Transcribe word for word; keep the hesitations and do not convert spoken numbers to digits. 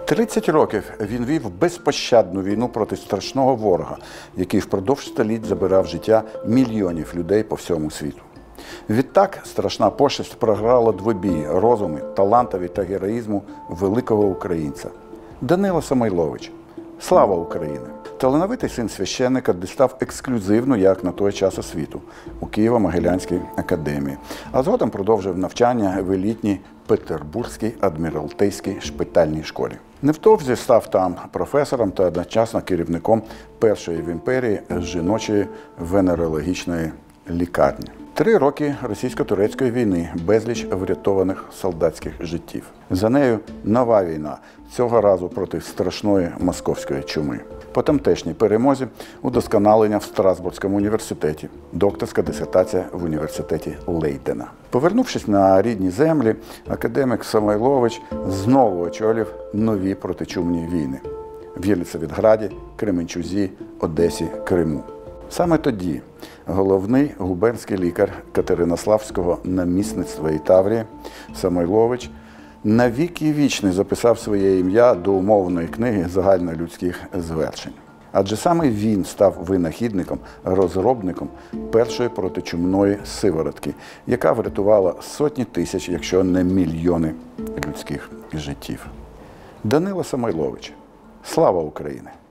тридцять років він вів безпощадну війну проти страшного ворога, який впродовж століть забирав життя мільйонів людей по всьому світу. Відтак страшна пошесть програла двобій розуму, талантові та героїзму великого українця – Данила Самойловича. Слава Україні! Талановитий син священника дістав ексклюзивну, як на той час, освіту у Києво-Могилянській академії, а згодом продовжив навчання в елітній Петербурзькій адміралтейській шпитальній школі. Невдовзі став там професором та одночасно керівником першої в імперії жіночої венерологічної лікарні. Три роки російсько-турецької війни, безліч врятованих солдатських життів. За нею нова війна, цього разу проти страшної московської чуми. По тамтешній перемозі удосконалення в Страсбурзькому університеті, докторська дисертація в університеті Лейдена. Повернувшись на рідні землі, академік Самойлович знову очолив нові протичумні війни в Єлисаветграді, Кременчузі, Одесі, Криму. Саме тоді головний губернський лікар Катеринославського намісництва і Таврії Самойлович навіки вічний записав своє ім'я до умовної книги загальнолюдських звершень. Адже саме він став винахідником, розробником першої протичумної сиворотки, яка врятувала сотні тисяч, якщо не мільйони людських життів. Данило Самойлович. Слава Україні!